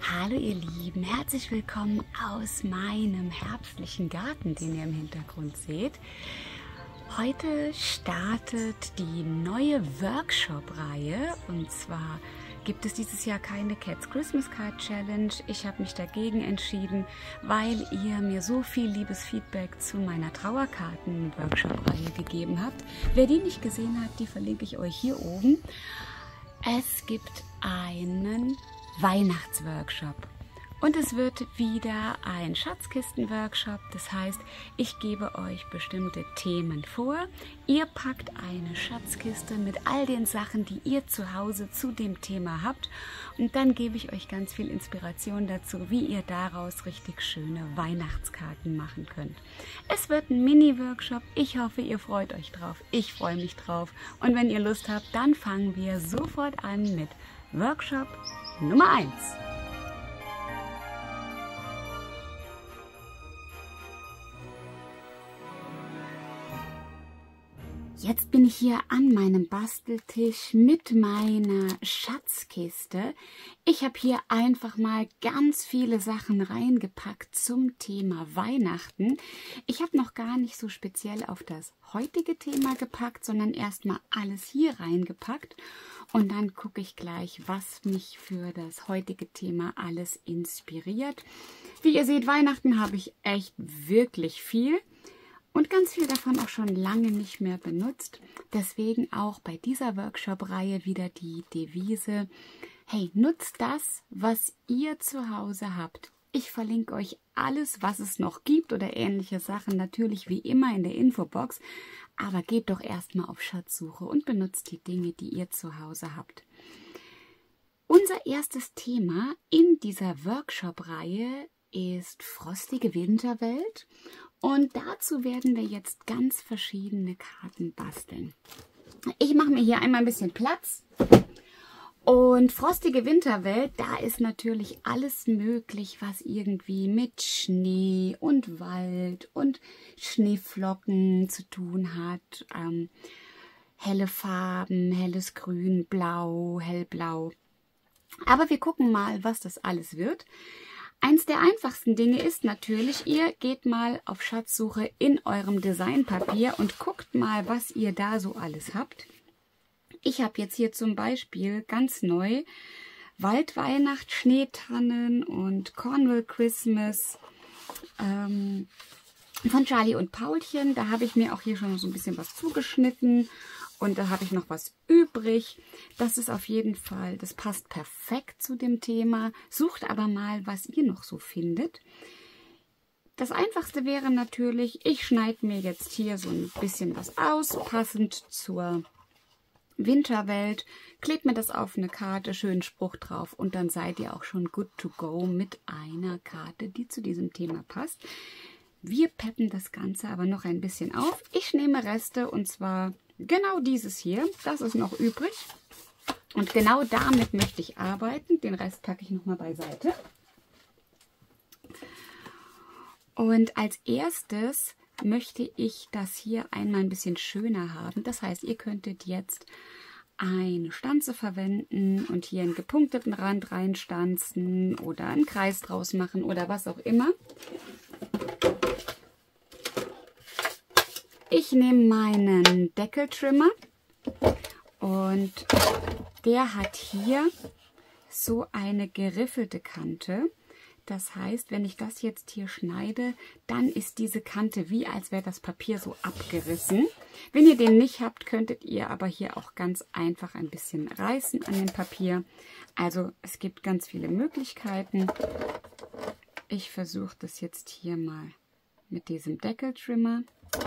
Hallo ihr Lieben, herzlich willkommen aus meinem herbstlichen Garten, den ihr im Hintergrund seht. Heute startet die neue Workshop-Reihe und zwar gibt es dieses Jahr keine Cats Christmas Card Challenge. Ich habe mich dagegen entschieden, weil ihr mir so viel liebes Feedback zu meiner Trauerkarten-Workshop-Reihe gegeben habt. Wer die nicht gesehen hat, die verlinke ich euch hier oben. Es gibt einen Weihnachtsworkshop und es wird wieder ein Schatzkisten-Workshop. Das heißt, ich gebe euch bestimmte Themen vor. Ihr packt eine Schatzkiste mit all den Sachen, die ihr zu Hause zu dem Thema habt und dann gebe ich euch ganz viel Inspiration dazu, wie ihr daraus richtig schöne Weihnachtskarten machen könnt. Es wird ein Mini-Workshop. Ich hoffe, ihr freut euch drauf. Ich freue mich drauf. Und wenn ihr Lust habt, dann fangen wir sofort an mit Workshop Nummer 1. Jetzt bin ich hier an meinem Basteltisch mit meiner Schatzkiste. Ich habe hier einfach mal ganz viele Sachen reingepackt zum Thema Weihnachten. Ich habe noch gar nicht so speziell auf das heutige Thema gepackt, sondern erstmal alles hier reingepackt. Und dann gucke ich gleich, was mich für das heutige Thema alles inspiriert. Wie ihr seht, Weihnachten habe ich echt wirklich viel. Und ganz viel davon auch schon lange nicht mehr benutzt. Deswegen auch bei dieser Workshop-Reihe wieder die Devise: Hey, nutzt das, was ihr zu Hause habt. Ich verlinke euch alles, was es noch gibt oder ähnliche Sachen, natürlich wie immer in der Infobox. Aber geht doch erstmal auf Schatzsuche und benutzt die Dinge, die ihr zu Hause habt. Unser erstes Thema in dieser Workshop-Reihe ist frostige Winterwelt. Und dazu werden wir jetzt ganz verschiedene Karten basteln. Ich mache mir hier einmal ein bisschen Platz. Und frostige Winterwelt, da ist natürlich alles möglich, was irgendwie mit Schnee und Wald und Schneeflocken zu tun hat. Helle Farben, helles Grün, Blau, hellblau. Aber wir gucken mal, was das alles wird. Eins der einfachsten Dinge ist natürlich, ihr geht mal auf Schatzsuche in eurem Designpapier und guckt mal, was ihr da so alles habt. Ich habe jetzt hier zum Beispiel ganz neu Waldweihnacht, Schneetannen und Cornwall Christmas von Charlie und Paulchen. Da habe ich mir auch hier schon so ein bisschen was zugeschnitten. Und da habe ich noch was übrig. Das ist auf jeden Fall, das passt perfekt zu dem Thema. Sucht aber mal, was ihr noch so findet. Das Einfachste wäre natürlich, ich schneide mir jetzt hier so ein bisschen was aus, passend zur Winterwelt. Klebt mir das auf eine Karte, schönen Spruch drauf und dann seid ihr auch schon good to go mit einer Karte, die zu diesem Thema passt. Wir peppen das Ganze aber noch ein bisschen auf. Ich nehme Reste und zwar genau dieses hier, das ist noch übrig und genau damit möchte ich arbeiten. Den Rest packe ich nochmal beiseite. Und als erstes möchte ich das hier einmal ein bisschen schöner haben. Das heißt, ihr könntet jetzt eine Stanze verwenden und hier einen gepunkteten Rand reinstanzen oder einen Kreis draus machen oder was auch immer. Ich nehme meinen Deckeltrimmer und der hat hier so eine geriffelte Kante. Das heißt, wenn ich das jetzt hier schneide, dann ist diese Kante wie als wäre das Papier so abgerissen. Wenn ihr den nicht habt, könntet ihr aber hier auch ganz einfach ein bisschen reißen an dem Papier. Also es gibt ganz viele Möglichkeiten. Ich versuche das jetzt hier mal mit diesem Deckeltrimmer.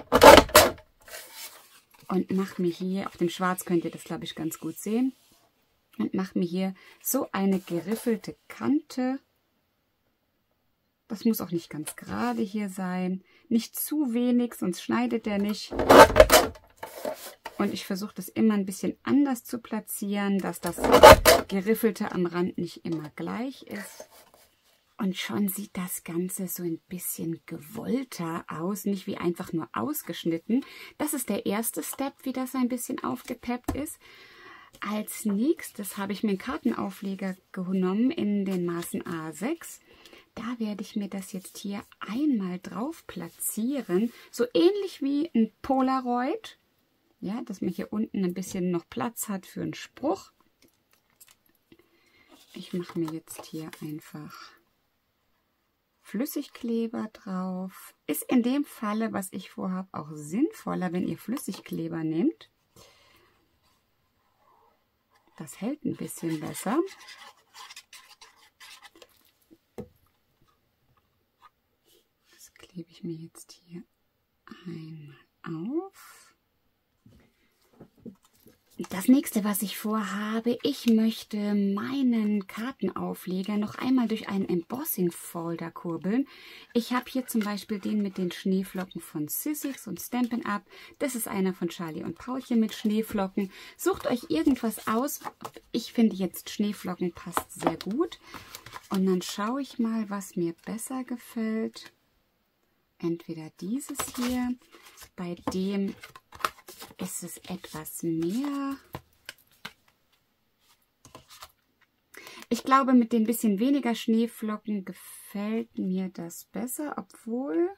Und mache mir hier, auf dem Schwarz könnt ihr das glaube ich ganz gut sehen, und mache mir hier so eine geriffelte Kante. Das muss auch nicht ganz gerade hier sein, nicht zu wenig, sonst schneidet der nicht. Und ich versuche das immer ein bisschen anders zu platzieren, dass das Geriffelte am Rand nicht immer gleich ist. Und schon sieht das Ganze so ein bisschen gewollter aus, nicht wie einfach nur ausgeschnitten. Das ist der erste Step, wie das ein bisschen aufgepeppt ist. Als nächstes habe ich mir einen Kartenaufleger genommen in den Maßen A6. Da werde ich mir das jetzt hier einmal drauf platzieren, so ähnlich wie ein Polaroid, ja, dass man hier unten ein bisschen noch Platz hat für einen Spruch. Ich mache mir jetzt hier einfach Flüssigkleber drauf. Ist in dem Falle, was ich vorhabe, auch sinnvoller, wenn ihr Flüssigkleber nehmt. Das hält ein bisschen besser. Das klebe ich mir jetzt hier einmal auf. Das nächste, was ich vorhabe, ich möchte meinen Kartenaufleger noch einmal durch einen Embossing-Folder kurbeln. Ich habe hier zum Beispiel den mit den Schneeflocken von Sizzix und Stampin' Up. Das ist einer von Charlie und Paulchen mit Schneeflocken. Sucht euch irgendwas aus. Ich finde jetzt Schneeflocken passt sehr gut. Und dann schaue ich mal, was mir besser gefällt. Entweder dieses hier, bei dem ist es etwas mehr. Ich glaube, mit den bisschen weniger Schneeflocken gefällt mir das besser, obwohl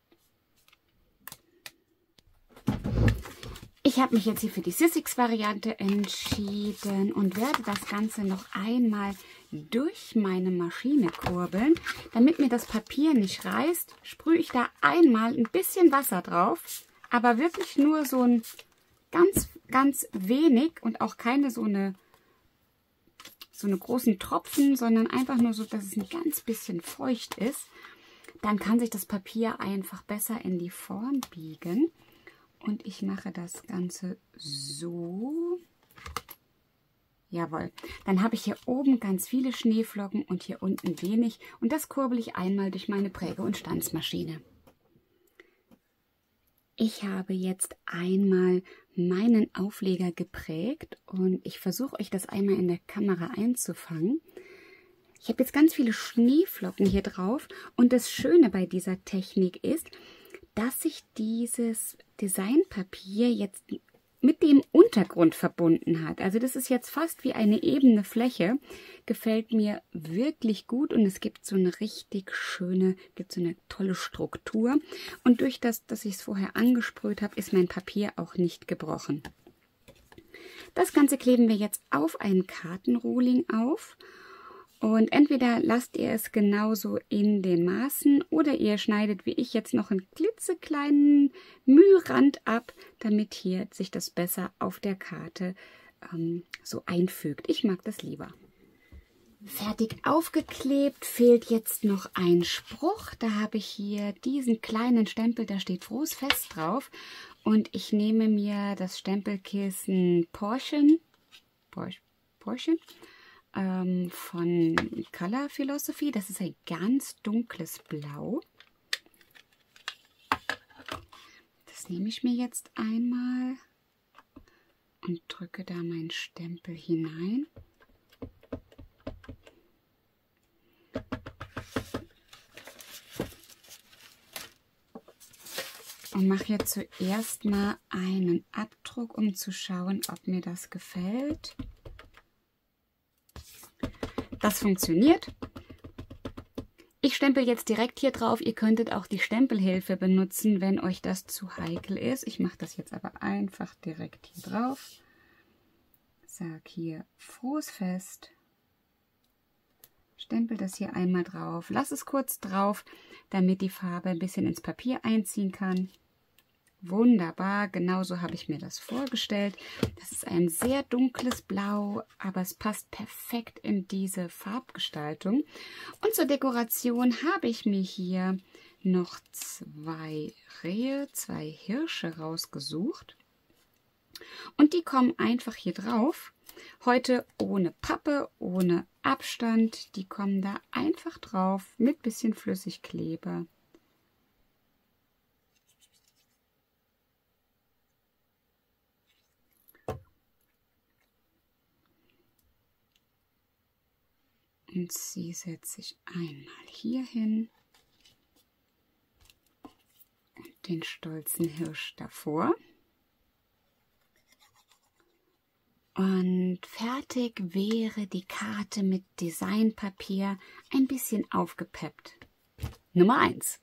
ich habe mich jetzt hier für die Sizzix-Variante entschieden und werde das Ganze noch einmal durch meine Maschine kurbeln. Damit mir das Papier nicht reißt, sprühe ich da einmal ein bisschen Wasser drauf, aber wirklich nur so ein ganz wenig und auch keine so eine großen Tropfen, sondern einfach nur so, dass es ein ganz bisschen feucht ist. Dann kann sich das Papier einfach besser in die Form biegen. Und ich mache das Ganze so. Jawohl. Dann habe ich hier oben ganz viele Schneeflocken und hier unten wenig. Und das kurbel ich einmal durch meine Präge- und Stanzmaschine. Ich habe jetzt einmal meinen Aufleger geprägt und ich versuche euch das einmal in der Kamera einzufangen. Ich habe jetzt ganz viele Schneeflocken hier drauf und das Schöne bei dieser Technik ist, dass sich dieses Designpapier jetzt mit dem Untergrund verbunden hat. Also das ist jetzt fast wie eine ebene Fläche. Gefällt mir wirklich gut und es gibt so eine richtig schöne, so eine tolle Struktur. Und durch das, dass ich es vorher angesprüht habe, ist mein Papier auch nicht gebrochen. Das Ganze kleben wir jetzt auf einen Kartenrohling auf. Und entweder lasst ihr es genauso in den Maßen oder ihr schneidet wie ich jetzt noch einen klitzekleinen Mührand ab, damit hier sich das besser auf der Karte so einfügt. Ich mag das lieber. Fertig aufgeklebt, fehlt jetzt noch ein Spruch. Da habe ich hier diesen kleinen Stempel, da steht Frohes Fest drauf. Und ich nehme mir das Stempelkissen Portion von Color Philosophy. Das ist ein ganz dunkles Blau. Das nehme ich mir jetzt einmal und drücke da meinen Stempel hinein. Und mache hier zuerst mal einen Abdruck, um zu schauen, ob mir das gefällt. Das funktioniert. Ich stempel jetzt direkt hier drauf. Ihr könntet auch die Stempelhilfe benutzen, wenn euch das zu heikel ist. Ich mache das jetzt aber einfach direkt hier drauf. Sag hier Frohes Fest. Stempel das hier einmal drauf. Lass es kurz drauf, damit die Farbe ein bisschen ins Papier einziehen kann. Wunderbar, genauso habe ich mir das vorgestellt. Das ist ein sehr dunkles Blau, aber es passt perfekt in diese Farbgestaltung. Und zur Dekoration habe ich mir hier noch zwei Hirsche rausgesucht. Und die kommen einfach hier drauf. Heute ohne Pappe, ohne Abstand. Die kommen da einfach drauf mit bisschen Flüssigkleber. Und sie setze ich einmal hier hin und den stolzen Hirsch davor. Und fertig wäre die Karte mit Designpapier ein bisschen aufgepeppt. Nummer 1.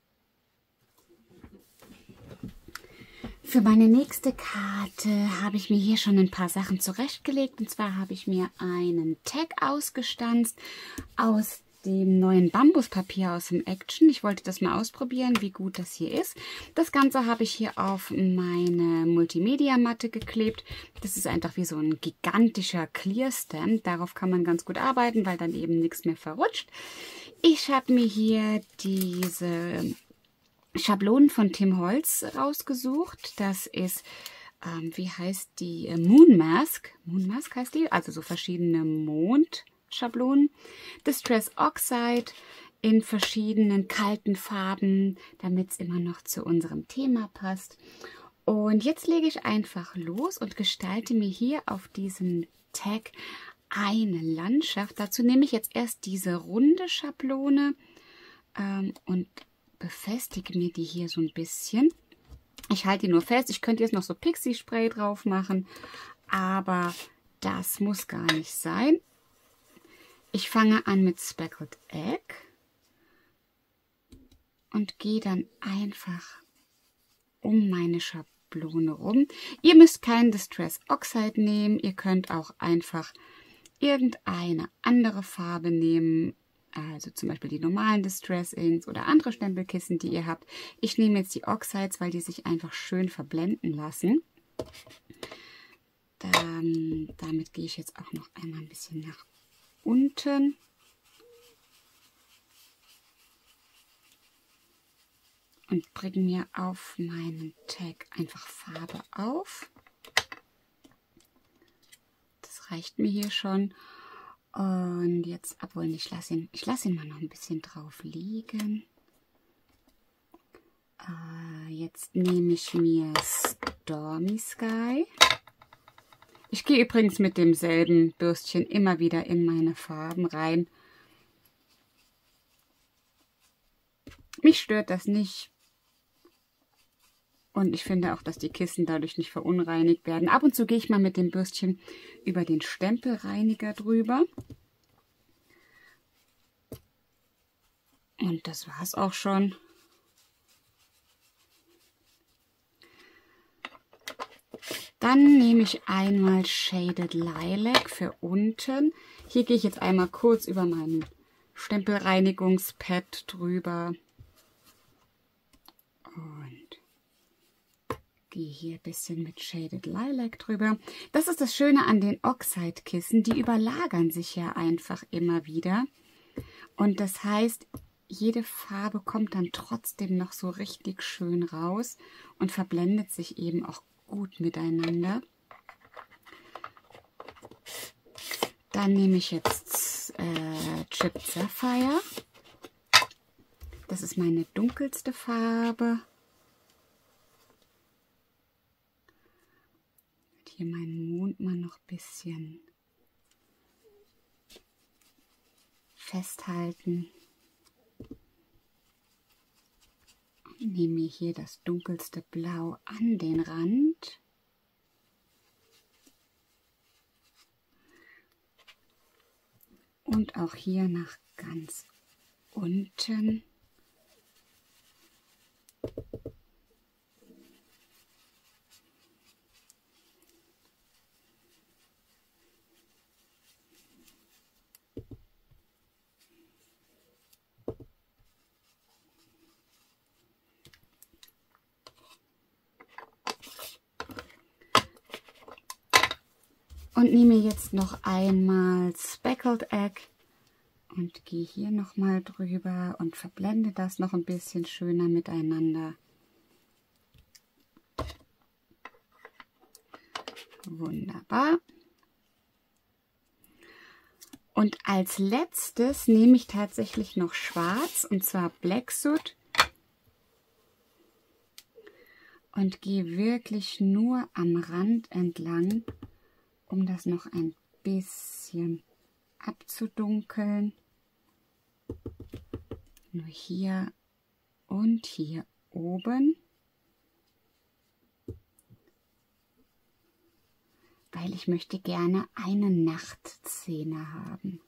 Für meine nächste Karte habe ich mir hier schon ein paar Sachen zurechtgelegt. Und zwar habe ich mir einen Tag ausgestanzt aus dem neuen Bambuspapier aus dem Action. Ich wollte das mal ausprobieren, wie gut das hier ist. Das Ganze habe ich hier auf meine Multimedia-Matte geklebt. Das ist einfach wie so ein gigantischer Clear-Stamp. Darauf kann man ganz gut arbeiten, weil dann eben nichts mehr verrutscht. Ich habe mir hier diese Schablonen von Tim Holtz rausgesucht. Das ist, wie heißt die? Moon Mask. Moon Mask heißt die, also so verschiedene Mondschablonen. Distress Oxide in verschiedenen kalten Farben, damit es immer noch zu unserem Thema passt. Und jetzt lege ich einfach los und gestalte mir hier auf diesem Tag eine Landschaft. Dazu nehme ich jetzt erst diese runde Schablone und befestige mir die hier so ein bisschen. Ich halte die nur fest. Ich könnte jetzt noch so Pixie-Spray drauf machen, aber das muss gar nicht sein. Ich fange an mit Speckled Egg und gehe dann einfach um meine Schablone rum. Ihr müsst kein Distress Oxide nehmen. Ihr könnt auch einfach irgendeine andere Farbe nehmen. Also zum Beispiel die normalen Distress Inks oder andere Stempelkissen, die ihr habt. Ich nehme jetzt die Oxides, weil die sich einfach schön verblenden lassen. Damit gehe ich jetzt auch noch einmal ein bisschen nach unten. Und bringe mir auf meinen Tag einfach Farbe auf. Das reicht mir hier schon. Und jetzt, obwohl, ich lasse ihn mal noch ein bisschen drauf liegen. Jetzt nehme ich mir Stormy Sky. Ich gehe übrigens mit demselben Bürstchen immer wieder in meine Farben rein. Mich stört das nicht. Und ich finde auch, dass die Kissen dadurch nicht verunreinigt werden. Ab und zu gehe ich mal mit dem Bürstchen über den Stempelreiniger drüber. Und das war es auch schon. Dann nehme ich einmal Shaded Lilac für unten. Hier gehe ich jetzt einmal kurz über meinen Stempelreinigungspad drüber. Und gehe hier ein bisschen mit Shaded Lilac drüber. Das ist das Schöne an den Oxide-Kissen. Die überlagern sich ja einfach immer wieder. Und das heißt, jede Farbe kommt dann trotzdem noch so richtig schön raus und verblendet sich eben auch gut miteinander. Dann nehme ich jetzt Chipped Sapphire. Das ist meine dunkelste Farbe. Hier meinen Mond mal noch ein bisschen festhalten. Und nehme mir hier das dunkelste Blau an den Rand. Und auch hier nach ganz unten. Und nehme jetzt noch einmal Speckled Egg und gehe hier nochmal drüber und verblende das noch ein bisschen schöner miteinander. Wunderbar. Und als letztes nehme ich tatsächlich noch Schwarz, und zwar Black Soot. Und gehe wirklich nur am Rand entlang, um das noch ein bisschen abzudunkeln. Nur hier und hier oben. weil ich möchte gerne eine Nachtszene haben.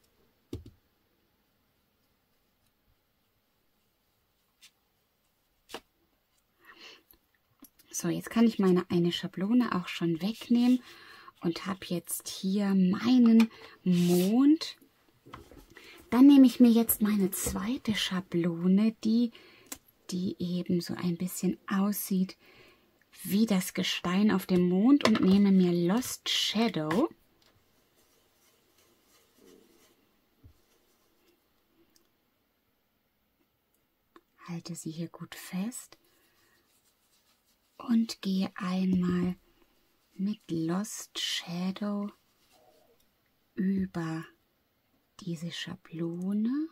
So, jetzt kann ich meine eine Schablone auch schon wegnehmen und habe jetzt hier meinen Mond. Dann nehme ich mir jetzt meine zweite Schablone, die eben so ein bisschen aussieht wie das Gestein auf dem Mond, und nehme mir Lost Shadow. Halte sie hier gut fest und gehe einmal mit Lost Shadow über diese Schablone.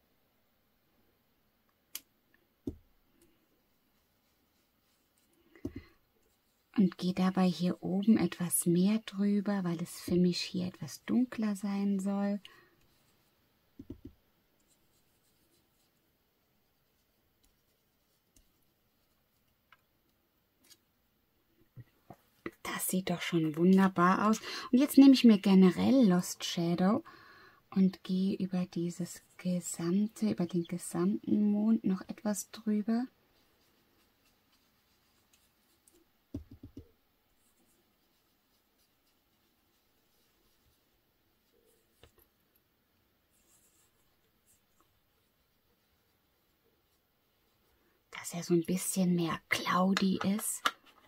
Und gehe dabei hier oben etwas mehr drüber, weil es für mich hier etwas dunkler sein soll. Das sieht doch schon wunderbar aus. Und jetzt nehme ich mir generell Lost Shadow und gehe über den gesamten Mond noch etwas drüber. Dass er so ein bisschen mehr cloudy ist.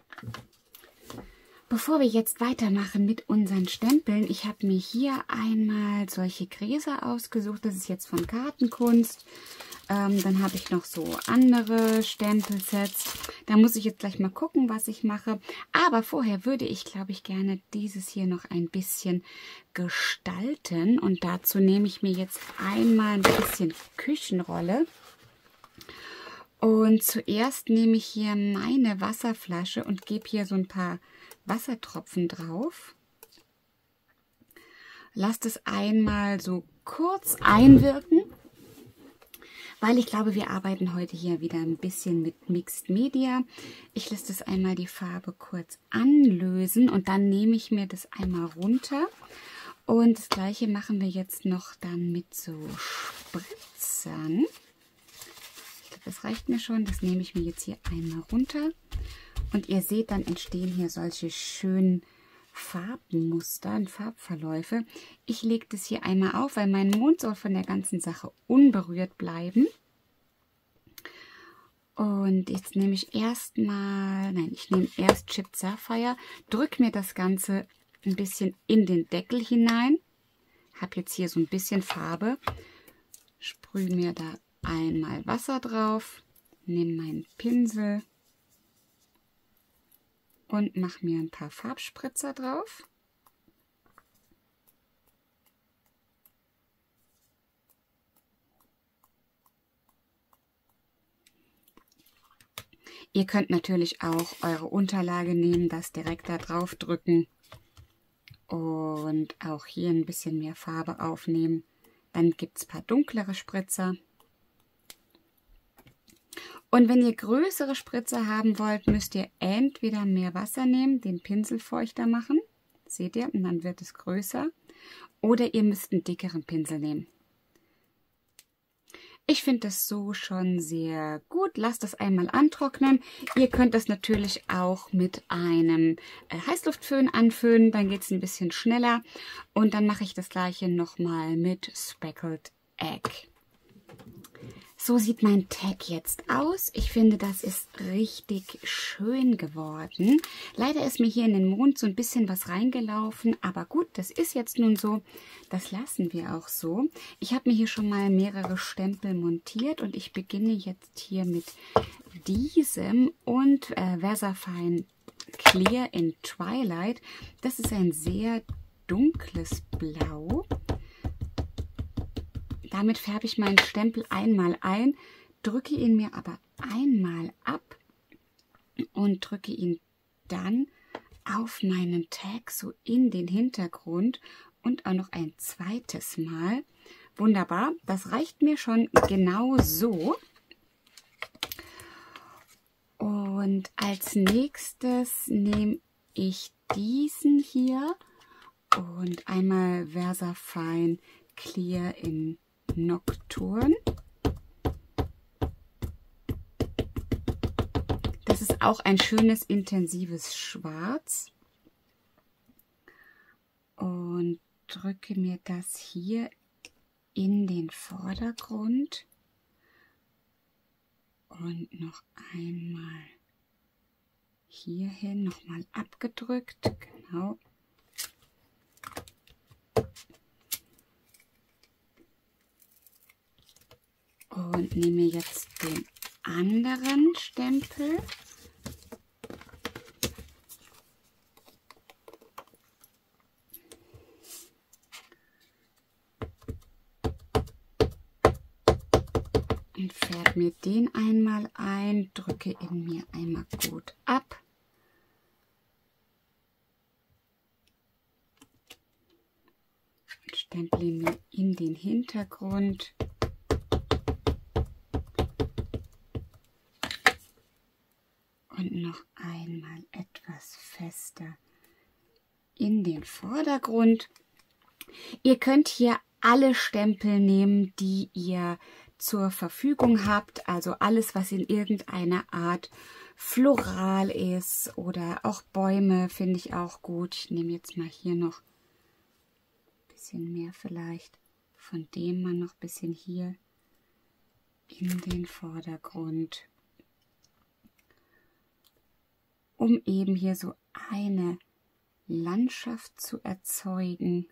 Bevor wir jetzt weitermachen mit unseren Stempeln, ich habe mir hier einmal solche Gräser ausgesucht. Das ist jetzt von Kartenkunst. Dann habe ich noch so andere Stempelsets. Da muss ich jetzt gleich mal gucken, was ich mache. Aber vorher würde ich, glaube ich, gerne dieses hier noch ein bisschen gestalten. Und dazu nehme ich mir jetzt einmal ein bisschen Küchenrolle. Und zuerst nehme ich hier meine Wasserflasche und gebe hier so ein paar Wassertropfen drauf. Lasst es einmal so kurz einwirken, weil ich glaube, wir arbeiten heute hier wieder ein bisschen mit Mixed Media. Ich lasse das einmal die Farbe kurz anlösen und dann nehme ich mir das einmal runter. Und das gleiche machen wir jetzt noch dann mit so Spritzern. Das reicht mir schon. Das nehme ich mir jetzt hier einmal runter. Und ihr seht, dann entstehen hier solche schönen Farbmuster und Farbverläufe. Ich lege das hier einmal auf, weil mein Mond soll von der ganzen Sache unberührt bleiben. Und jetzt nehme ich erst Chip Sapphire, drücke mir das Ganze ein bisschen in den Deckel hinein. Habe jetzt hier so ein bisschen Farbe. Sprühe mir da einmal Wasser drauf, nehme meinen Pinsel und mache mir ein paar Farbspritzer drauf. Ihr könnt natürlich auch eure Unterlage nehmen, das direkt da drauf drücken und auch hier ein bisschen mehr Farbe aufnehmen. Dann gibt es ein paar dunklere Spritzer. Und wenn ihr größere Spritzer haben wollt, müsst ihr entweder mehr Wasser nehmen, den Pinsel feuchter machen, seht ihr, und dann wird es größer. Oder ihr müsst einen dickeren Pinsel nehmen. Ich finde das so schon sehr gut. Lasst das einmal antrocknen. Ihr könnt das natürlich auch mit einem Heißluftföhn anföhnen, dann geht es ein bisschen schneller. Und dann mache ich das gleiche nochmal mit Speckled Egg. So sieht mein Tag jetzt aus. Ich finde, das ist richtig schön geworden. Leider ist mir hier in den Mond so ein bisschen was reingelaufen. Aber gut, das ist jetzt nun so. Das lassen wir auch so. Ich habe mir hier schon mal mehrere Stempel montiert. Und ich beginne jetzt hier mit diesem und Versafine Clear in Twilight. Das ist ein sehr dunkles Blau. Damit färbe ich meinen Stempel einmal ein, drücke ihn mir aber einmal ab und drücke ihn dann auf meinen Tag so in den Hintergrund und auch noch ein zweites Mal. Wunderbar, das reicht mir schon genau so. Und als nächstes nehme ich diesen hier und einmal Versafine Clear in Nocturne. Das ist auch ein schönes, intensives Schwarz. Und drücke mir das hier in den Vordergrund. Und noch einmal hierhin, nochmal abgedrückt. Genau. Und nehme jetzt den anderen Stempel. Und färbe mir den einmal ein, drücke ihn mir einmal gut ab. Und stemple ihn mir in den Hintergrund. Und noch einmal etwas fester in den Vordergrund. Ihr könnt hier alle Stempel nehmen, die ihr zur Verfügung habt, also alles, was in irgendeiner Art floral ist oder auch Bäume finde ich auch gut. Ich nehme jetzt mal hier noch ein bisschen mehr vielleicht von dem mal noch ein bisschen hier in den Vordergrund, um eben hier so eine Landschaft zu erzeugen.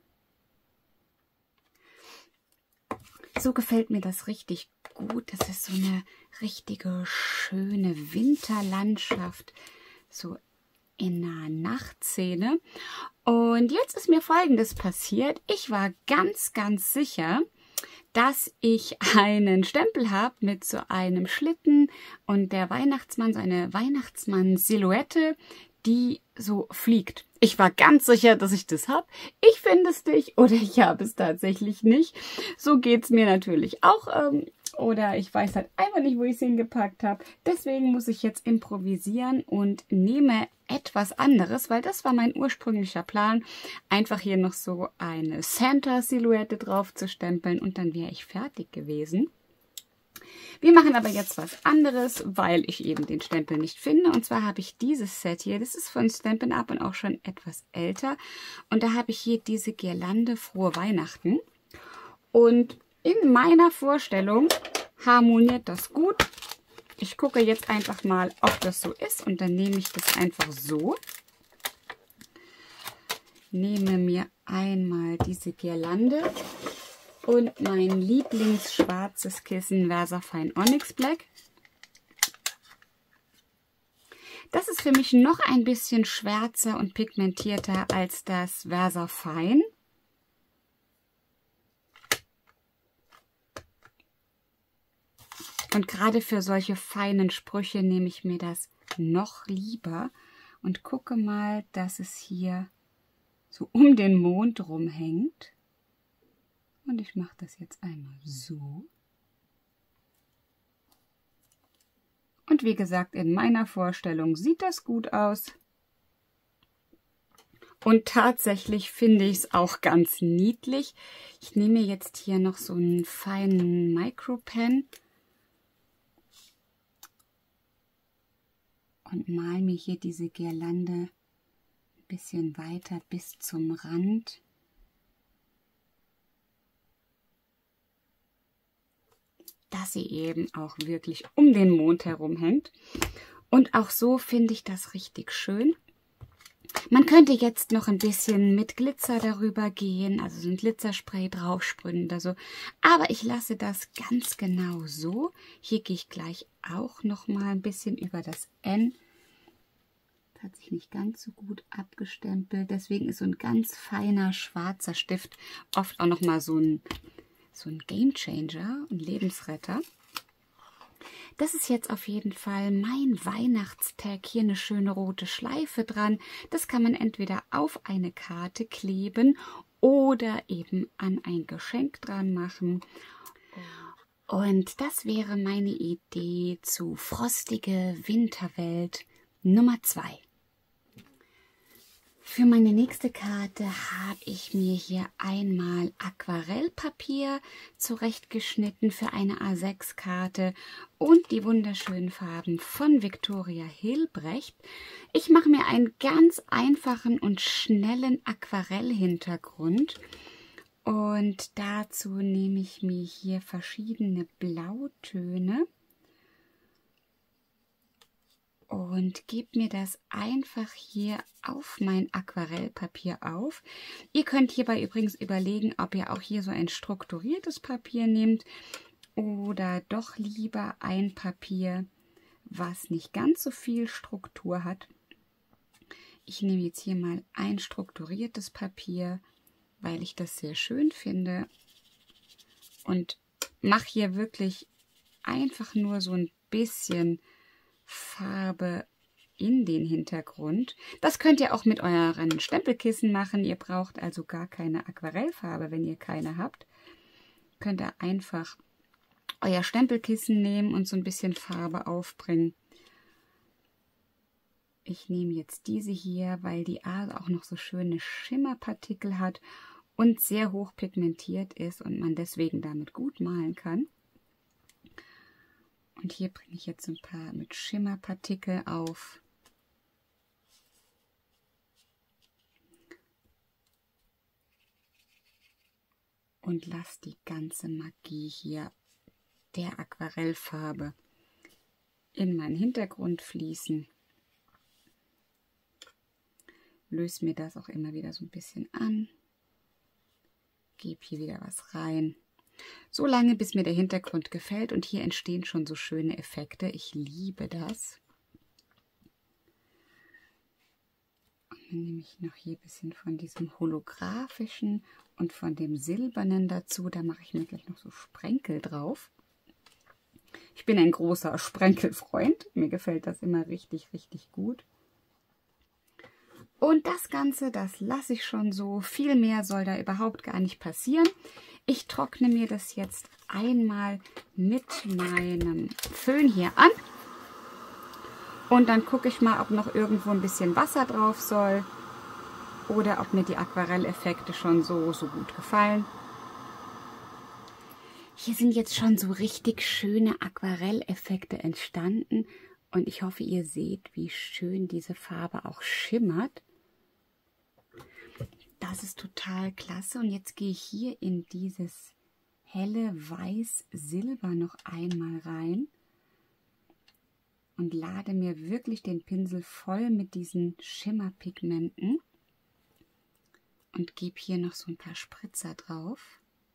So gefällt mir das richtig gut. Das ist so eine richtige schöne Winterlandschaft, so in einer Nachtszene. Und jetzt ist mir Folgendes passiert. Ich war ganz, ganz sicher, dass ich einen Stempel habe mit so einem Schlitten und der Weihnachtsmann, so eine Weihnachtsmann-Silhouette, die so fliegt. Ich war ganz sicher, dass ich das habe. Ich finde es nicht oder ich habe es tatsächlich nicht. So geht es mir natürlich auch. Oder ich weiß halt einfach nicht, wo ich es hingepackt habe. Deswegen muss ich jetzt improvisieren und nehme etwas anderes, weil das war mein ursprünglicher Plan. Einfach hier noch so eine Santa-Silhouette drauf zu stempeln und dann wäre ich fertig gewesen. Wir machen aber jetzt was anderes, weil ich eben den Stempel nicht finde. Und zwar habe ich dieses Set hier. Das ist von Stampin' Up und auch schon etwas älter. Und da habe ich hier diese Girlande Frohe Weihnachten. Und in meiner Vorstellung harmoniert das gut. Ich gucke jetzt einfach mal, ob das so ist. Und dann nehme ich das einfach so. Nehme mir einmal diese Girlande und mein Lieblingsschwarzes Kissen Versafine Onyx Black. Das ist für mich noch ein bisschen schwärzer und pigmentierter als das Versafine. Und gerade für solche feinen Sprüche nehme ich mir das noch lieber und gucke mal, dass es hier so um den Mond rumhängt. Und ich mache das jetzt einmal so. Und wie gesagt, in meiner Vorstellung sieht das gut aus. Und tatsächlich finde ich es auch ganz niedlich. Ich nehme jetzt hier noch so einen feinen Micropen und male mir hier diese Girlande ein bisschen weiter bis zum Rand. Dass sie eben auch wirklich um den Mond herum hängt. Und auch so finde ich das richtig schön. Man könnte jetzt noch ein bisschen mit Glitzer darüber gehen, also so ein Glitzerspray draufsprühen oder so. Aber ich lasse das ganz genau so. Hier gehe ich gleich auch noch mal ein bisschen über das N. Das hat sich nicht ganz so gut abgestempelt. Deswegen ist so ein ganz feiner schwarzer Stift oft auch noch mal so ein Game Changer und Lebensretter. Das ist jetzt auf jeden Fall mein Weihnachtstag. Hier eine schöne rote Schleife dran. Das kann man entweder auf eine Karte kleben oder eben an ein Geschenk dran machen. Und das wäre meine Idee zu Frostige Winterwelt Nummer 2. Für meine nächste Karte habe ich mir hier einmal Aquarellpapier zurechtgeschnitten für eine A6-Karte und die wunderschönen Farben von Viktoria Hilbrecht. Ich mache mir einen ganz einfachen und schnellen Aquarellhintergrund und dazu nehme ich mir hier verschiedene Blautöne und gebe mir das einfach hier auf mein Aquarellpapier auf. Ihr könnt hierbei übrigens überlegen, ob ihr auch hier so ein strukturiertes Papier nehmt oder doch lieber ein Papier, was nicht ganz so viel Struktur hat. Ich nehme jetzt hier mal ein strukturiertes Papier, weil ich das sehr schön finde und mache hier wirklich einfach nur so ein bisschen Farbe in den Hintergrund. Das könnt ihr auch mit euren Stempelkissen machen. Ihr braucht also gar keine Aquarellfarbe, wenn ihr keine habt. Könnt ihr einfach euer Stempelkissen nehmen und so ein bisschen Farbe aufbringen. Ich nehme jetzt diese hier, weil die A auch noch so schöne Schimmerpartikel hat und sehr hoch pigmentiert ist und man deswegen damit gut malen kann. Und hier bringe ich jetzt ein paar mit Schimmerpartikel auf. Und lasse die ganze Magie hier der Aquarellfarbe in meinen Hintergrund fließen. Löse mir das auch immer wieder so ein bisschen an. Gebe hier wieder was rein. So lange, bis mir der Hintergrund gefällt und hier entstehen schon so schöne Effekte. Ich liebe das. Und dann nehme ich noch hier ein bisschen von diesem holographischen und von dem silbernen dazu. Da mache ich mir gleich noch so Sprenkel drauf. Ich bin ein großer Sprenkelfreund. Mir gefällt das immer richtig, richtig gut. Und das Ganze, das lasse ich schon so. Viel mehr soll da überhaupt gar nicht passieren. Ich trockne mir das jetzt einmal mit meinem Föhn hier an. Und dann gucke ich mal, ob noch irgendwo ein bisschen Wasser drauf soll. Oder ob mir die Aquarelleffekte schon so gut gefallen. Hier sind jetzt schon so richtig schöne Aquarelleffekte entstanden. Und ich hoffe, ihr seht, wie schön diese Farbe auch schimmert. Das ist total klasse. Und jetzt gehe ich hier in dieses helle Weiß-Silber noch einmal rein und lade mir wirklich den Pinsel voll mit diesen Schimmerpigmenten und gebe hier noch so ein paar Spritzer drauf.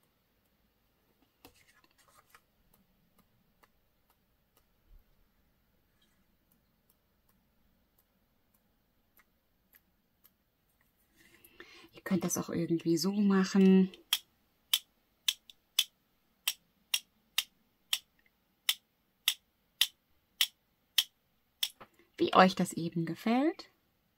Ihr könnt das auch irgendwie so machen. Wie euch das eben gefällt.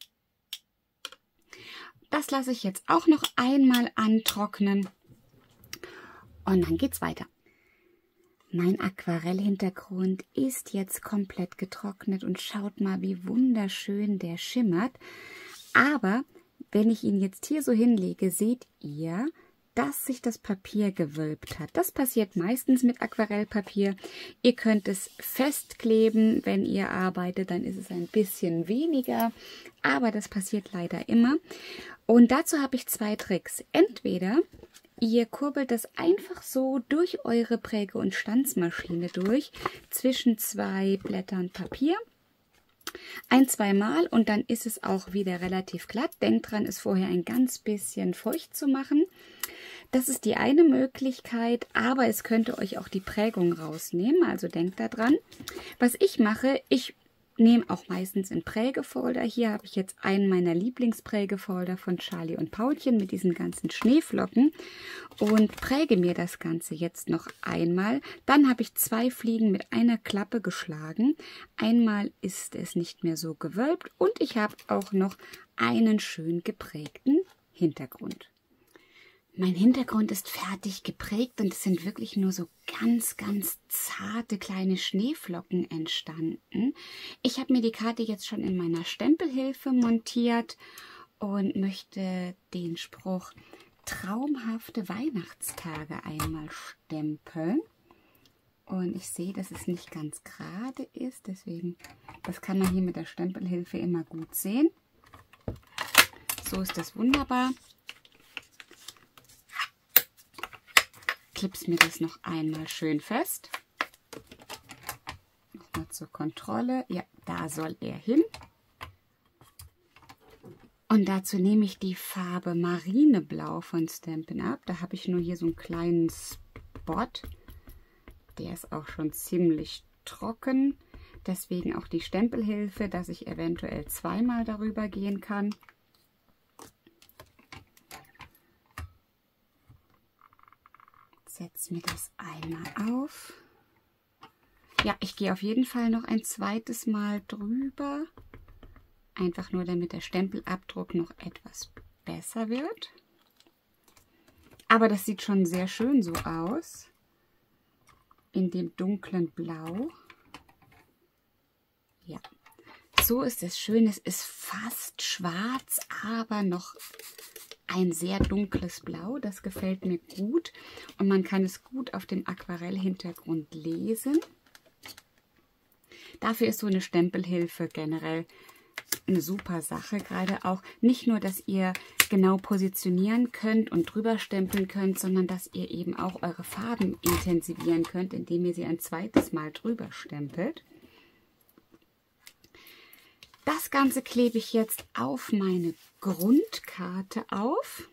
Das lasse ich jetzt auch noch einmal antrocknen. Und dann geht's weiter. Mein Aquarellhintergrund ist jetzt komplett getrocknet und schaut mal, wie wunderschön der schimmert. Aber wenn ich ihn jetzt hier so hinlege, seht ihr, dass sich das Papier gewölbt hat. Das passiert meistens mit Aquarellpapier. Ihr könnt es festkleben, wenn ihr arbeitet, dann ist es ein bisschen weniger, aber das passiert leider immer. Und dazu habe ich zwei Tricks. Entweder ihr kurbelt das einfach so durch eure Präge- und Stanzmaschine durch, zwischen zwei Blättern Papier. Ein-, zweimal und dann ist es auch wieder relativ glatt. Denkt dran, es vorher ein ganz bisschen feucht zu machen. Das ist die eine Möglichkeit, aber es könnte euch auch die Prägung rausnehmen, also denkt da dran. Was ich mache, ich nehme auch meistens einen Prägefolder. Hier habe ich jetzt einen meiner Lieblingsprägefolder von Charlie und Paulchen mit diesen ganzen Schneeflocken und präge mir das Ganze jetzt noch einmal. Dann habe ich zwei Fliegen mit einer Klappe geschlagen. Einmal ist es nicht mehr so gewölbt und ich habe auch noch einen schön geprägten Hintergrund. Mein Hintergrund ist fertig geprägt und es sind wirklich nur so ganz, ganz zarte kleine Schneeflocken entstanden. Ich habe mir die Karte jetzt schon in meiner Stempelhilfe montiert und möchte den Spruch traumhafte Weihnachtstage einmal stempeln. Und ich sehe, dass es nicht ganz gerade ist, deswegen, das kann man hier mit der Stempelhilfe immer gut sehen. So ist das wunderbar. Klipse mir das noch einmal schön fest. Nochmal zur Kontrolle. Ja, da soll er hin. Und dazu nehme ich die Farbe Marineblau von Stampin' Up. Da habe ich nur hier so einen kleinen Spot. Der ist auch schon ziemlich trocken. Deswegen auch die Stempelhilfe, dass ich eventuell zweimal darüber gehen kann. Setze mir das einmal auf. Ja, ich gehe auf jeden Fall noch ein zweites Mal drüber. Einfach nur, damit der Stempelabdruck noch etwas besser wird. Aber das sieht schon sehr schön so aus. In dem dunklen Blau. Ja, so ist es schön. Es ist fast schwarz, aber noch ein sehr dunkles Blau. Das gefällt mir gut. Und man kann es gut auf dem Aquarellhintergrund lesen. Dafür ist so eine Stempelhilfe generell eine super Sache. Gerade auch nicht nur, dass ihr genau positionieren könnt und drüber stempeln könnt, sondern dass ihr eben auch eure Farben intensivieren könnt, indem ihr sie ein zweites Mal drüber stempelt. Das Ganze klebe ich jetzt auf meine Grundkarte auf.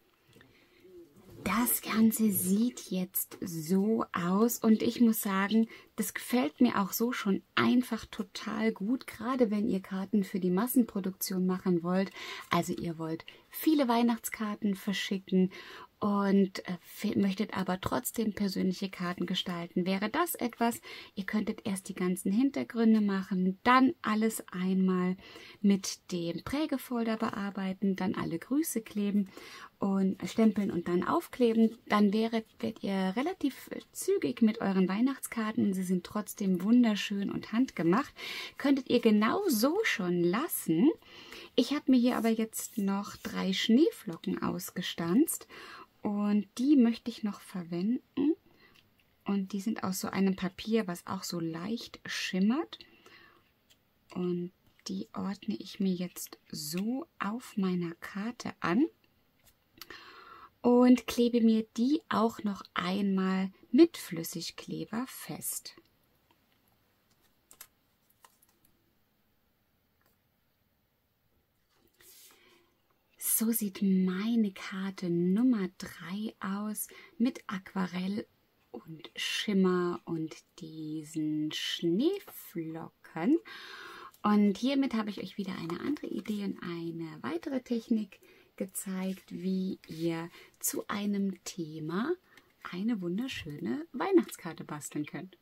Das Ganze sieht jetzt so aus und ich muss sagen, das gefällt mir auch so schon einfach total gut, gerade wenn ihr Karten für die Massenproduktion machen wollt. Also ihr wollt viele Weihnachtskarten verschicken und möchtet aber trotzdem persönliche Karten gestalten. Wäre das etwas, ihr könntet erst die ganzen Hintergründe machen, dann alles einmal mit dem Prägefolder bearbeiten, dann alle Grüße kleben und stempeln und dann aufkleben. Dann werdet ihr relativ zügig mit euren Weihnachtskarten. Sie sind trotzdem wunderschön und handgemacht. Könntet ihr genau so schon lassen. Ich habe mir hier aber jetzt noch 3 Schneeflocken ausgestanzt und die möchte ich noch verwenden. Und die sind aus so einem Papier, was auch so leicht schimmert. Und die ordne ich mir jetzt so auf meiner Karte an. Und klebe mir die auch noch einmal mit Flüssigkleber fest. So sieht meine Karte Nummer 3 aus mit Aquarell und Schimmer und diesen Schneeflocken. Und hiermit habe ich euch wieder eine andere Idee und eine weitere Technik gezeigt, wie ihr zu einem Thema eine wunderschöne Weihnachtskarte basteln könnt.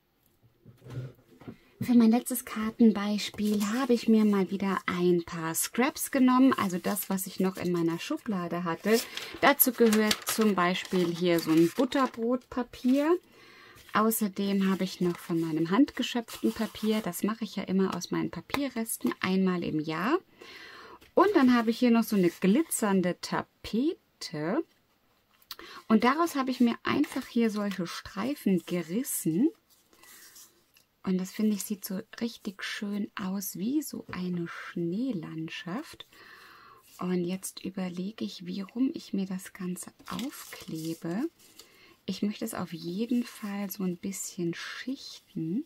Für mein letztes Kartenbeispiel habe ich mir mal wieder ein paar Scraps genommen, also das, was ich noch in meiner Schublade hatte. Dazu gehört zum Beispiel hier so ein Butterbrotpapier. Außerdem habe ich noch von meinem handgeschöpften Papier, das mache ich ja immer aus meinen Papierresten, einmal im Jahr. Und dann habe ich hier noch so eine glitzernde Tapete. Und daraus habe ich mir einfach hier solche Streifen gerissen. Und das finde ich, sieht so richtig schön aus, wie so eine Schneelandschaft. Und jetzt überlege ich, wie rum ich mir das Ganze aufklebe. Ich möchte es auf jeden Fall so ein bisschen schichten.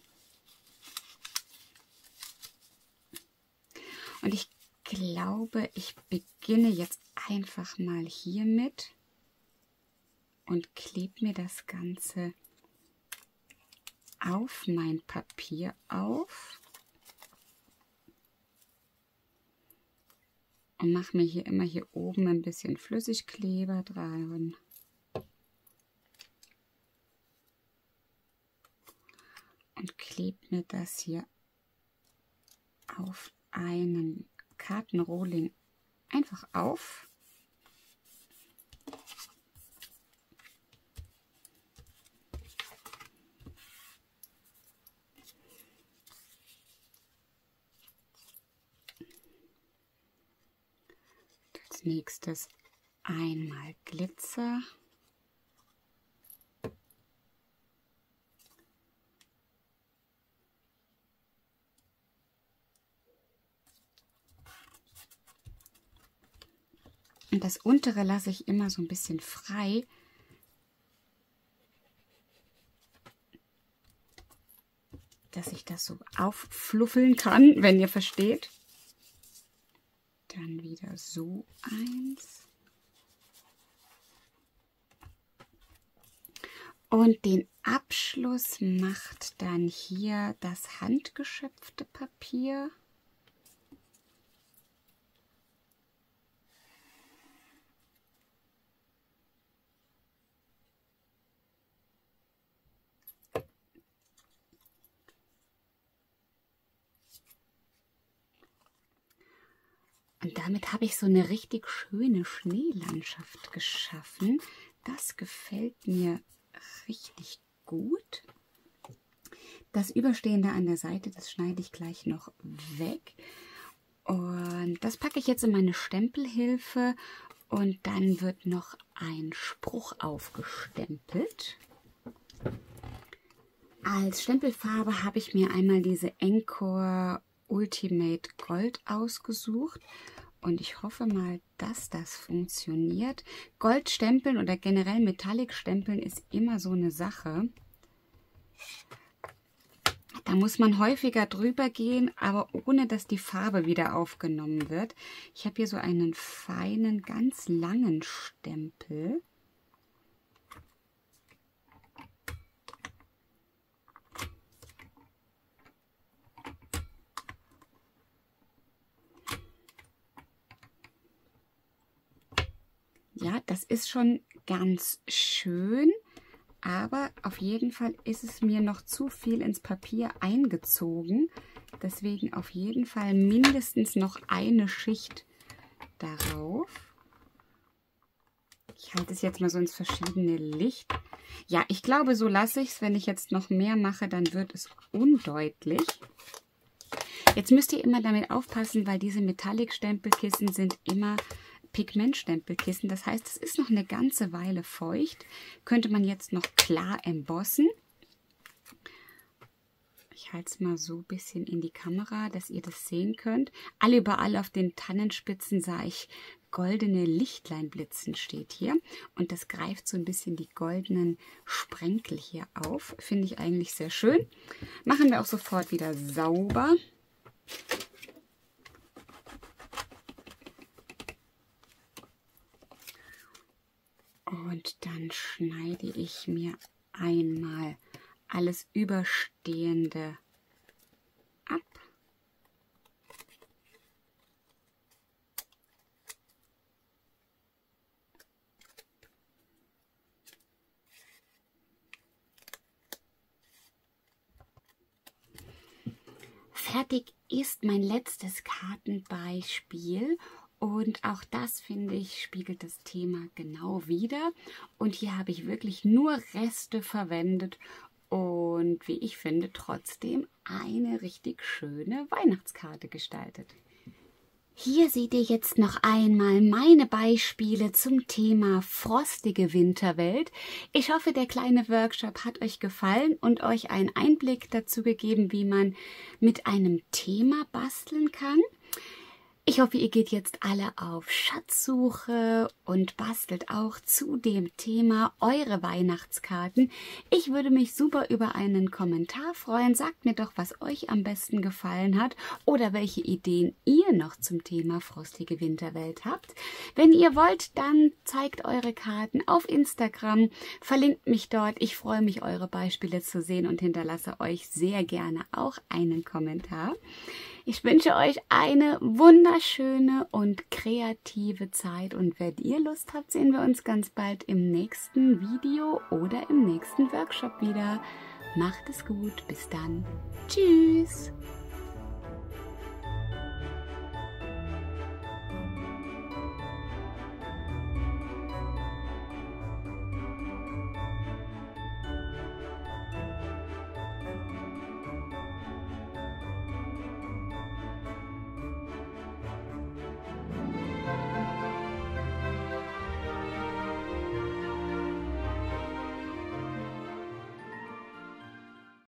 Und ich glaube, ich beginne jetzt einfach mal hiermit und klebe mir das Ganze auf mein Papier auf und mache mir hier immer hier oben ein bisschen Flüssigkleber dran. Und klebe mir das hier auf einen Kartenrohling einfach auf. als nächstes einmal Glitzer. Und das untere lasse ich immer so ein bisschen frei. Dass ich das so auffluffeln kann, wenn ihr versteht. Dann wieder so eins. Und den Abschluss macht dann hier das handgeschöpfte Papier. Und damit habe ich so eine richtig schöne Schneelandschaft geschaffen. Das gefällt mir richtig gut. Das Überstehende an der Seite, das schneide ich gleich noch weg. Und das packe ich jetzt in meine Stempelhilfe und dann wird noch ein Spruch aufgestempelt. Als Stempelfarbe habe ich mir einmal diese Encore Ultimate Gold ausgesucht und ich hoffe mal, dass das funktioniert. Goldstempeln oder generell Metallic-Stempeln ist immer so eine Sache. Da muss man häufiger drüber gehen, aber ohne dass die Farbe wieder aufgenommen wird. Ich habe hier so einen feinen, ganz langen Stempel. Ja, das ist schon ganz schön, aber auf jeden Fall ist es mir noch zu viel ins Papier eingezogen. Deswegen auf jeden Fall mindestens noch eine Schicht darauf. Ich halte es jetzt mal so ins verschiedene Licht. Ja, ich glaube, so lasse ich es. Wenn ich jetzt noch mehr mache, dann wird es undeutlich. Jetzt müsst ihr immer damit aufpassen, weil diese Metallic-Stempelkissen sind immer Pigmentstempelkissen. Das heißt, es ist noch eine ganze Weile feucht. Könnte man jetzt noch klar embossen. Ich halte es mal so ein bisschen in die Kamera, dass ihr das sehen könnt. Überall auf den Tannenspitzen sah ich goldene Lichtlein blitzen, steht hier. Und das greift so ein bisschen die goldenen Sprenkel hier auf. Finde ich eigentlich sehr schön. Machen wir auch sofort wieder sauber. Und dann schneide ich mir einmal alles Überstehende ab. Fertig ist mein letztes Kartenbeispiel. Und auch das, finde ich, spiegelt das Thema genau wider. Und hier habe ich wirklich nur Reste verwendet und, wie ich finde, trotzdem eine richtig schöne Weihnachtskarte gestaltet. Hier seht ihr jetzt noch einmal meine Beispiele zum Thema frostige Winterwelt. Ich hoffe, der kleine Workshop hat euch gefallen und euch einen Einblick dazu gegeben, wie man mit einem Thema basteln kann. Ich hoffe, ihr geht jetzt alle auf Schatzsuche und bastelt auch zu dem Thema eure Weihnachtskarten. Ich würde mich super über einen Kommentar freuen. Sagt mir doch, was euch am besten gefallen hat oder welche Ideen ihr noch zum Thema frostige Winterwelt habt. Wenn ihr wollt, dann zeigt eure Karten auf Instagram, verlinkt mich dort. Ich freue mich, eure Beispiele zu sehen und hinterlasse euch sehr gerne auch einen Kommentar. Ich wünsche euch eine wunderschöne und kreative Zeit und wenn ihr Lust habt, sehen wir uns ganz bald im nächsten Video oder im nächsten Workshop wieder. Macht es gut, bis dann. Tschüss!